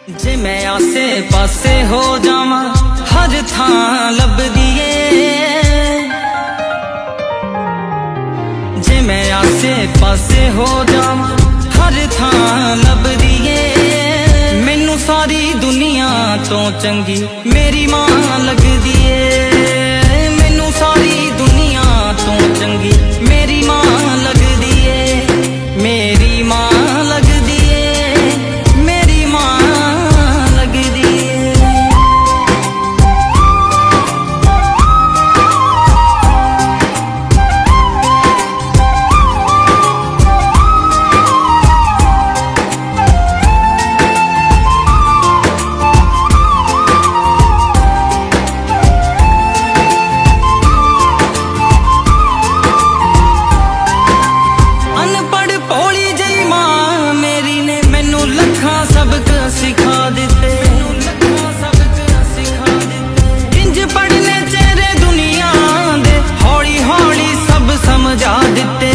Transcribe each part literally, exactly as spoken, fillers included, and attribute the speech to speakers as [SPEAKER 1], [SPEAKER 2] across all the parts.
[SPEAKER 1] जे मैं आसे पासे हो जावा हर थां लभदी ए, जे मैं आसे पासे हो जावा हर थां लभदी ए। मैनू सारी दुनिया तो चंगी मेरी मां लगदी ए, मैनू सारी दुनिया तो चंगी मेरी मां लगदी ए, मेरी मां लगदी ए, मेरी मां लगदी ए। सिखा दिते इंज पढ़ने चेहरे दुनिया दे हौली हौली सब समझा दिते,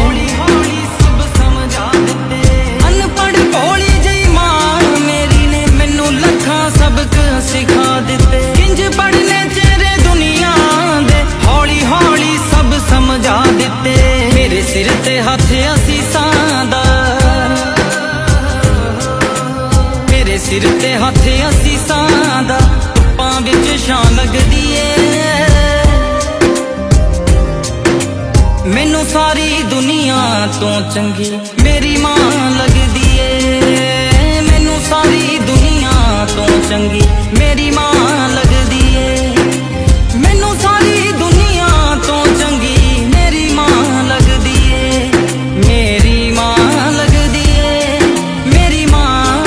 [SPEAKER 1] अनपढ़ भोली जई मां मेरी ने मैनू लखां सबक सिखा दिते। इंज पढ़ने चेहरे दुनिया दे हौली हौली सब समझा दिते। मेरे सिर ते हथ असीसां दा, सिर ते हथ असीसां दा धुप्पां विच छां लगदी ए। मैनू सारी दुनिया तो चंगी मेरी मां लगदी ए, मैनू सारी दुनिया तो चंगी मेरी मां लगदी ए, मैनू सारी दुनिया तो चंगी मेरी मां लगदी ए, मेरी मां लगदी ए, मेरी मां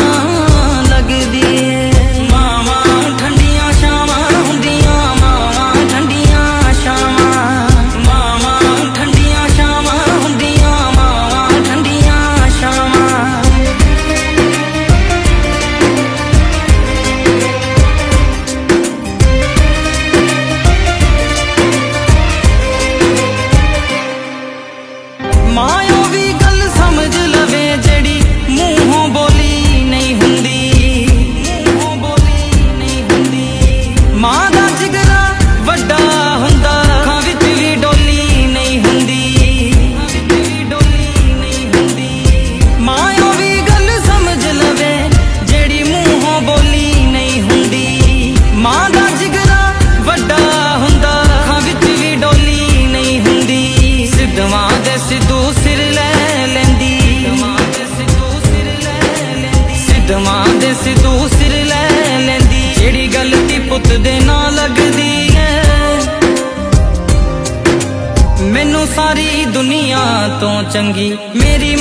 [SPEAKER 1] सिद्धू सिर लै लैंदी, जेड़ी गलती पुत दे ना लगदी है। मैनू सारी दुनिया तो चंगी मेरी